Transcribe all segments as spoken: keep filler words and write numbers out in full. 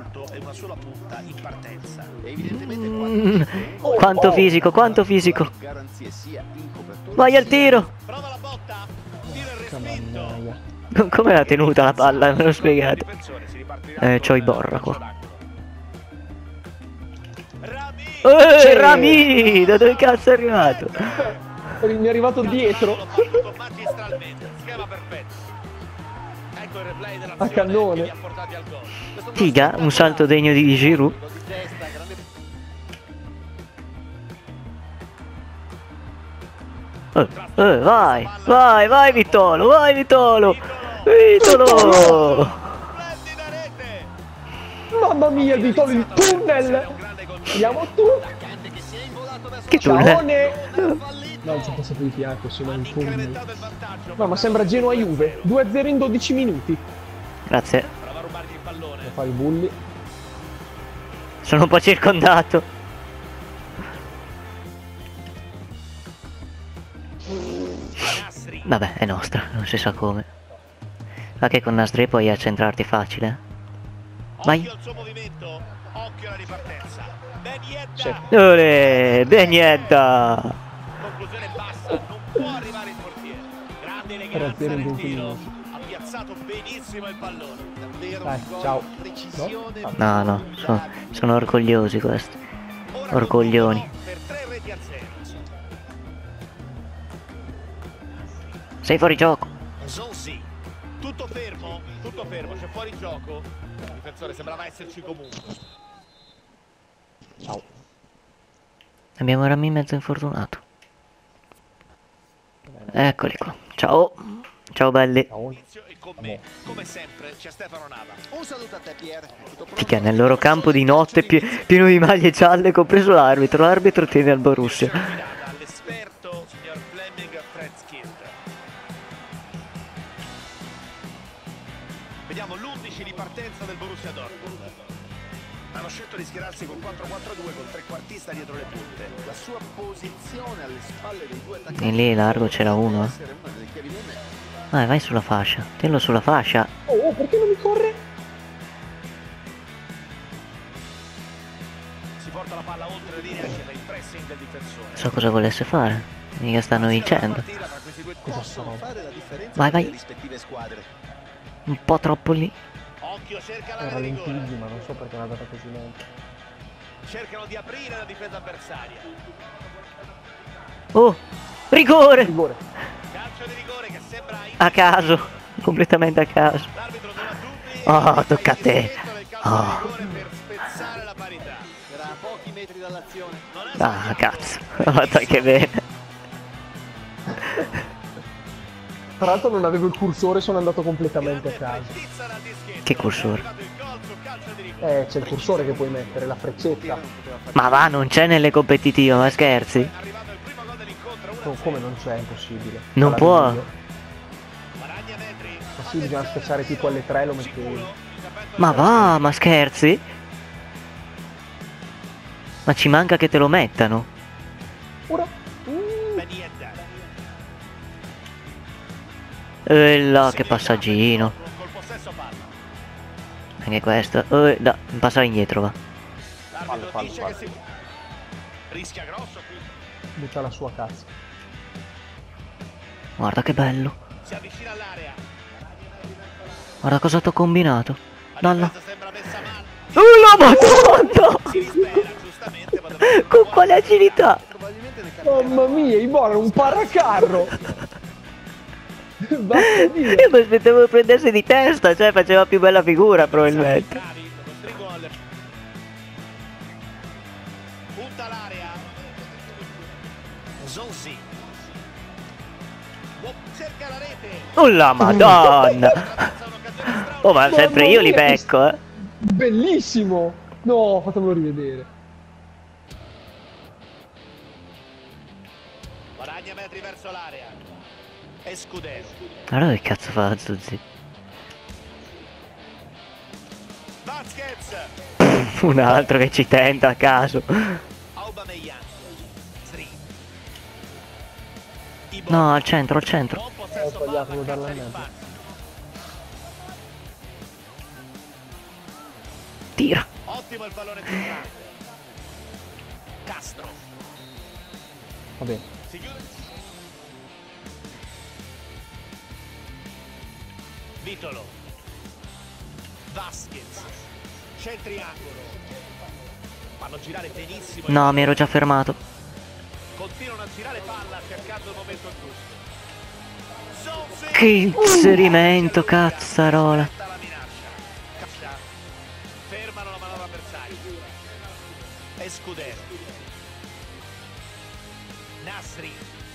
contatto e una sola punta in partenza. Evidentemente mm, quanto fisico, quanto fisico. Vai al tiro. Prova la botta. Tiro e respinto. Come l'ha tenuta la palla? Me l'ho spiegato. Eh, c'ho i borra qua. Eeeh, Rami! Da dove cazzo è arrivato? Mi è arrivato dietro. A cannone. Figa, un salto degno di Giroud. Eh, eh, vai, vai, vai Vitolo, vai Vitolo! Vitolo! Mamma mia, Vitolo, il tunnel! Andiamo tu! Che tunnel? No, non ci posso più di fianco, sono in tunnel. No, ma sembra Genoa-Juve. due a zero in dodici minuti. Grazie. Devo fare i bulli. Sono un po' circondato. Vabbè, è nostra, non si sa come. Ma che con Nasri puoi accentrarti facile. Vai. Sì. Olè, Benietta. Conclusione bassa, non può arrivare il portiere. Grande eleganza nel tiro. Ha piazzato benissimo il pallone. Davvero Dai, un gol ciao. di precisione. No, no, sono, sono orgogliosi questi. Orgoglioni. Per tre reti al zero. Sei fuori gioco. Zonzi. Tutto fermo, tutto fermo, c'è fuori gioco. Il difensore sembrava esserci comunque. Ciao. Abbiamo Rami mezzo infortunato. Eccoli qua. Ciao. Ciao belli. Ciao. E con me, come sempre, c'è Stefano Nava. Un saluto a te, Pier. Figa, nel loro campo di notte pie pieno di maglie gialle, compreso l'arbitro. L'arbitro tiene al Borussia. All'esperto, signor Fleming Fredskind. Vediamo l'undici di partenza del Borussia Dortmund. Hanno scelto di schierarsi con quattro quattro due con trequartista dietro le punte. La sua posizione alle spalle dei due attaccanti. E lì largo c'era uno. Eh. Vai, vai sulla fascia. Tenlo sulla fascia. Oh, perché non mi corre? Si porta la palla oltre le linee anche per il pressing del difensore. So cosa volesse fare. Mica stanno vincendo. Vai, vai. Un po' troppo lì. Occhio, cerca la Era rigore. lentissimo, ma non so perché l'ha data così lenta. Cercano di aprire la difesa avversaria. Oh, rigore. Rigore. Calcio di rigore che sembra A caso. Completamente a caso. l'arbitro non ha dubbi. Oh, tocca a te. Oh. Per spezzare la parità. Era a pochi metri dall'azione. Ah, cazzo. Guarda che bene. Tra l'altro non avevo il cursore, sono andato completamente a caso. Che cursore? Eh, c'è il cursore che puoi mettere, la freccetta. Ma va, non c'è nelle competitive, ma scherzi? Oh, come non c'è? È impossibile. Non La può. vedo io. Ma sì, bisogna schiacciare tipo alle tre lo mettevi. Ma va, ma scherzi? Ma ci manca che te lo mettano. Ora. Uh, E là, che passaggino. Anche questo. Eh, da, passare indietro, va. Fallo, fallo, fallo. Rischia grosso qui. Butta la sua cazzo. Guarda che bello. Si avvicina all'area. Guarda cosa t'ho combinato. Dalla. Sembra messa male. Oh la madonna! Si dispera, giustamente, ma Con quale agilità? Mamma mia, Ibora, un paracarro! Basta dire. Io mi aspettavo che prendesse di testa, cioè faceva più bella figura probabilmente. punta l'area. Zonzi. Cerca la rete. Oh la madonna! Oh ma sempre io li becco, eh. Bellissimo! No, fatemelo rivedere. Guadagna metri verso l'area. E Scudero. Guarda che cazzo fa Zuzzi. Vasquez. Un altro che ci tenta a caso. Aubameyang. Sri. No, al centro, al centro. Ho sbagliato, devo darla in mezzo. tira. Ottimo il pallone centrale. Castro. Va bene. Si chiude. Vitolo. Vasquez. C'è il triangolo. Fanno girare benissimo. No, mi ero già fermato. Continuano a girare palla cercando il momento giusto. Zonzi. Che inserimento, cazzarola. La minaccia. Fermano la manovra avversaria. Escudero. Nasri.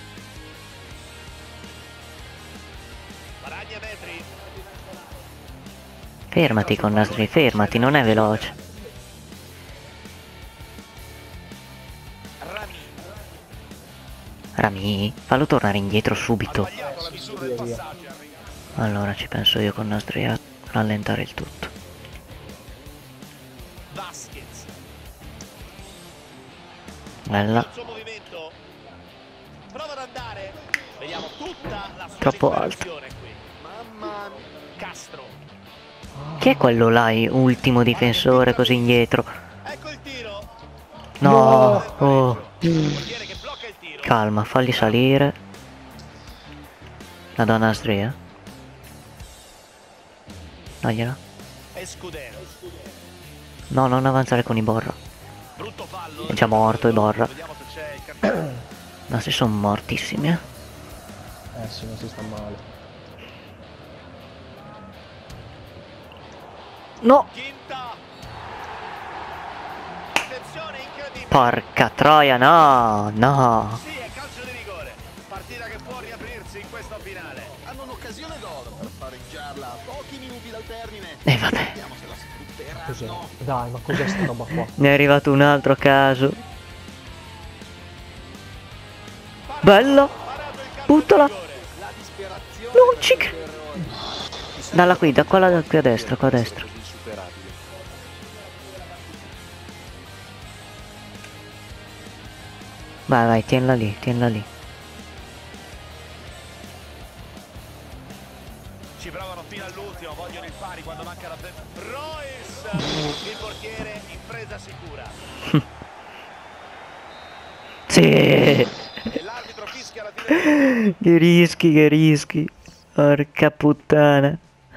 Baragna metri. Fermati con Nasri, fermati, non è veloce. Rami. Rami, fallo tornare indietro subito. Sbagliato la misura del passaggio. Allora ci penso io con Nasri a rallentare il tutto. Vasquez. Bella. Il suo movimento. Prova ad andare. Vediamo tutta la sua Troppo disperazione qui. Mamma mia. Castro. Chi è quello là, ultimo difensore così indietro? Ecco il tiro. No, oh. Il portiere che blocca il tiro. Calma, falli salire. La donna Nasri, eh? Dagliela. Escudero. No, non avanzare con Iborra. Brutto fallo. È già morto Iborra. Vediamo se c'è il cartellino. No, si sono mortissimi, eh. Eh sì, non si sta male. No! Quinta. Attenzione, incredibile. Porca troia, no! No! Sì, è calcio di rigore. Partita che può riaprirsi in questa finale. Hanno un'occasione d'oro per pareggiarla a pochi minuti dal termine. E vabbè. Vediamo se la sfrutteranno. Cos'è? Dai, ma cos'è sta roba qua? Ne è arrivato un altro a caso. Bello! Buttala! La disperazione Non per ci questo cre- errore. Dalla qui, da qua, da qui a destra, qua a destra. Così insuperabile. Vai, vai, tienila lì, tienila lì. Ci provano fino all'ultimo, vogliono il pari quando manca la pre- Royce, il portiere in presa sicura. Sì! E l'arbitro fischia la fine. Che rischi, che rischi. Porca puttana.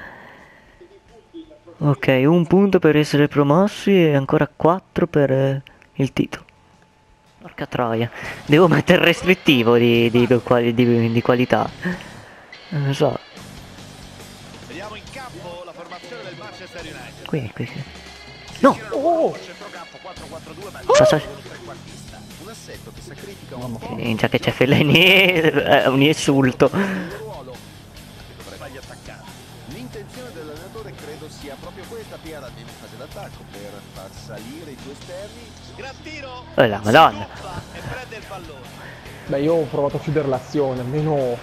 Ok, un punto per essere promossi e ancora quattro per eh, il titolo. Porca troia. Devo mettere il restrittivo di, di, di, quali- di- di qualità. Non lo so. Vediamo in campo la formazione del Manchester United. Qui, qui, qui. No! Oh! Centrocampo quattro quattro due, ma Sa- sa- con un trequartista. Un assetto che sacrifica un po' Eh, già che c'è Fellaini è un insulto. il ruolo. Dovrebbe gli attaccanti. L'intenzione dell'allenatore credo sia proprio questa, Piera, almeno in fase d'attacco, per far salire i due esterni. Gran tiro. Oh la madonna. Si tuffa e prende il pallone. Beh, io ho provato a chiudere l'azione, almeno...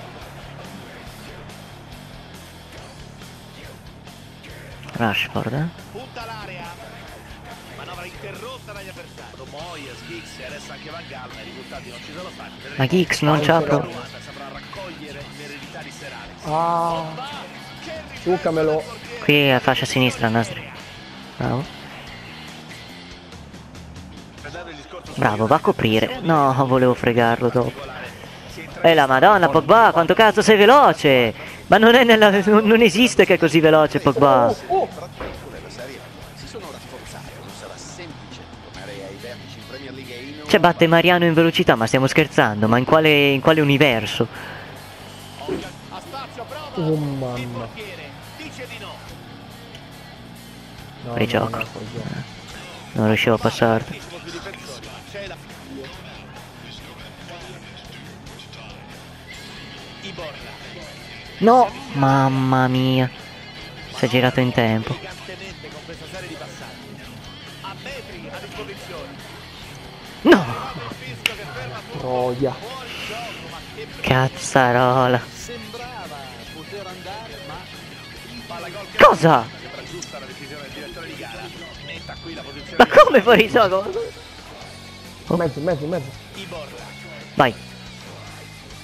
Rashford, eh? Punta l'area. Manovra interrotta dagli avversari. Moyes, Giggs e adesso anche Van Gaal. I risultati non ci sono stati. Ma Giggs non c'ha pro... Ruanda saprà raccogliere l'eredità di Serale. Ah, Che giocamelo. Qui è fascia sinistra, Nasri. Bravo. Bravo, va a coprire. No, volevo fregarlo dopo. E la madonna, Pogba, quanto cazzo sei veloce! Ma non è nella... non, non esiste che è così veloce, Pogba. Oh! Soprattutto le avversarie si sono rafforzate, non sarà semplice tornare ai vertici in Premier League e in Cioè batte Mariano in velocità, ma stiamo scherzando? Ma in quale, in quale universo? a spazio, prova. Oh Il mamma. portiere dice di no. No, Fuori no, gioco. no, fuori gioco. Non riuscivo a passarti. Sono più difensori, ma c'è la Iborra. No! Mamma mia. Si è girato in tempo. Elegantemente con questa serie di passaggi. A metri a disposizione. No! Il fischio che ferma tutto. Troia. Fuori gioco, ma che Cazzarola. sembrava poter andare, ma palla gol che Cosa? sembra giusta la decisione del direttore di gara. Metta qui la posizione. Ma come fuori gioco? Mezzo, mezzo, mezzo. Iborra. Vai.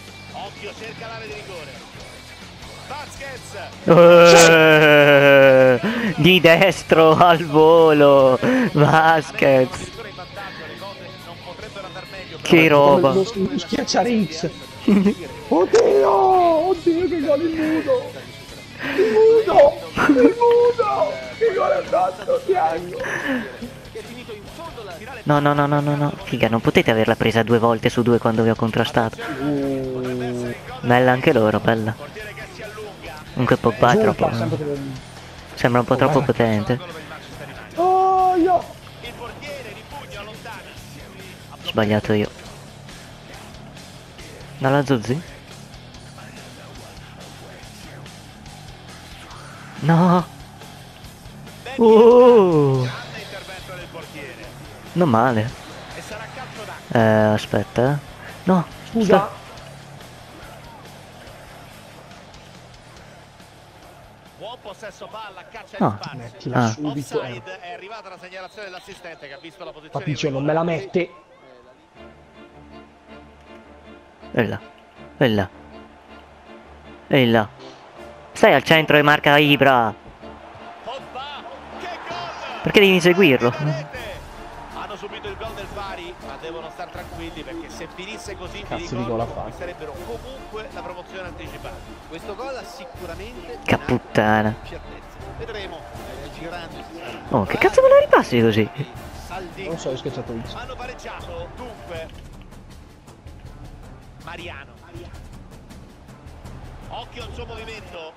Occhio, cerca l'area di rigore. Vasquez. Eh. gol di destro al volo. Vasquez. Che roba. Lo schiacciare X. Oddio, oddio che gol il muto. Il muto, il muto. Che gol è fatto, Tiago. No, no, no, no, no, no. Figa, non potete averla presa due volte su due quando vi ho contrastato. Uh, Bella anche loro, bella. Comunque Pogba è troppo... Sembra un po' troppo potente. Oh, io. Sbagliato io. Dalla Zuzzi? No! Uh! Non male. Eh, aspetta. eh. No, Scusa. sta- Buon possesso palla, caccia No. di spazi. Mettila Ah. subito. eh. Offside, è arrivata la segnalazione dell'assistente che ha visto la posizione Papicio non me la irregolare. mette. E là. E là. E là. Stai al centro e marca Ibra. Pogba, che gol! Perché devi seguirlo? Rete. Hanno subito il gol del pari, ma devono stare tranquilli perché se finisse così, vi Cazzo di gol ha ricordo, fatto. conquisterebbero comunque la promozione anticipata. Questo gol ha sicuramente Che puttana. certezza. Vedremo, eh, girando si sarà. Oh, che cazzo me la ripassi così? Saldi. Non so, ho schiacciato X. Hanno pareggiato, dunque. Mariano. Occhio al suo movimento.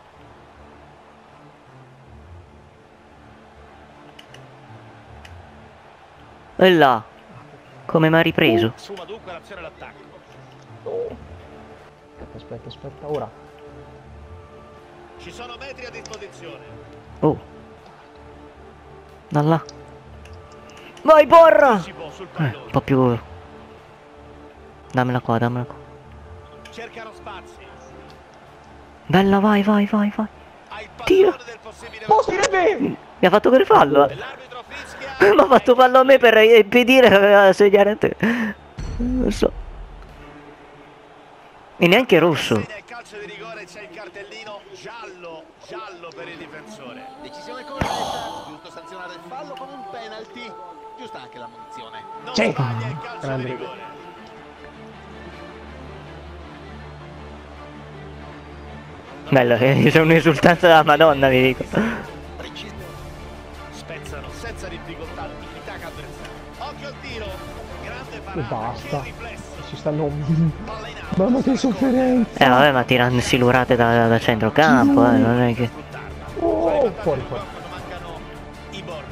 E là. Come mi ha ripreso? Suma dunque l'azione all'attacco. Oh. Aspetta, aspetta, aspetta, ora. Ci sono metri a disposizione. Oh. Da là. Vai porra! Si può sul Eh, pallone. un po' più... Dammela qua, dammela qua. Cercano spazi. Bella, vai, vai, vai, vai. Ha il Tira. pallone del possibile Posso dire? Mi ha fatto per fallo. eh. L'arbitro fischia. Mi ha fatto fallo a me per impedire a segnare a te. Non lo so. E neanche rosso. Nel calcio di rigore c'è il cartellino giallo, giallo per il difensore. Decisione corretta, giusto sanzionare il fallo con un penalty, giusta anche la munizione. Non Sì. sbaglia il calcio Grande. di rigore. Bello, c'è un'esultanza della Madonna, vi dico. Preciso. Spezzano senza difficoltà l'unità avversaria. Occhio al tiro. Grande E parata. basta. Che riflesso. Si stanno... Palla in alto. Mamma che sofferenza. Eh vabbè, ma tirando silurate da, da centrocampo, eh, non è che... Oh, fuori, fuori. Quando mancano i Borra.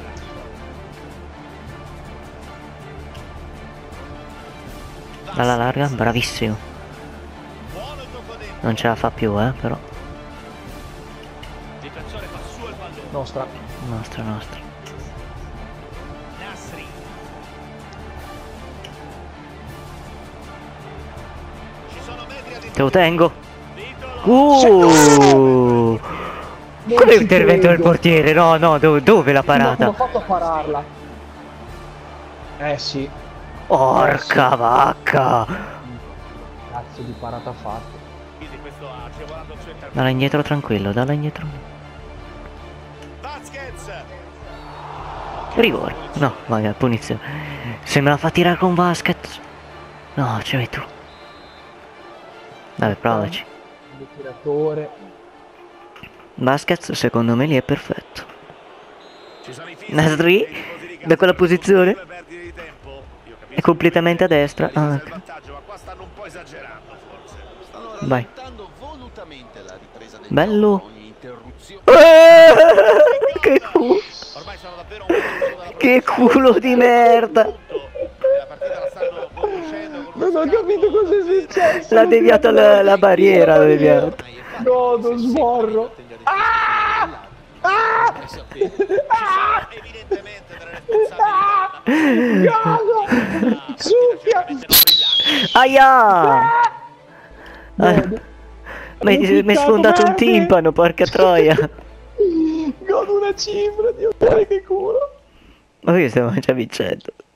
Dalla larga, bravissimo. Buono il tocco dentro. Non ce la fa più, eh, però. Difensore fa su il pallone. Nostra. Nostra, nostra. Nasri. Ci sono metri a Te lo tengo. Titolo. Uh! Qual è l'intervento del portiere? No, no, dove, dove la Ma come parata? ho fatto a pararla? Eh sì. Porca vacca! Cazzo di parata fatta. Quindi questo ha agevolato il suo intervento. Dalla indietro tranquillo, dalla indietro. Vasquez. Rigore. No, vabbè, punizione. Se me la fa tirare con Vasquez. No, ci vai tu. Vabbè, provaci. Il tiratore. Vasquez secondo me lì è perfetto. Ci sono i fisici, Nasri, i tifosi di da quella calcio, posizione, due perdite di tempo. Io capisco è completamente a destra. che Ah, il ok. vantaggio, ma qua stanno un po' esagerando forse. Stanno Vai. rallentando volutamente la ripresa del Bello. gioco, ogni interruzione. Eh, che culo. Ormai sono davvero un minuto dalla Che promozione. culo di merda. E la partita la stanno conducendo con Non uno ho scatto capito cosa è successo. L'ha deviato la, la barriera, l'ha deviato. No, non sborro. Ah! Ah! Ah! evidentemente delle responsabilità. Cosa? Succhia! Aia! Merda. Ah, mi hai mi hai sfondato un timpano, porca troia. Godo una cifra, Dio, che culo. Ma qui stiamo già vincendo.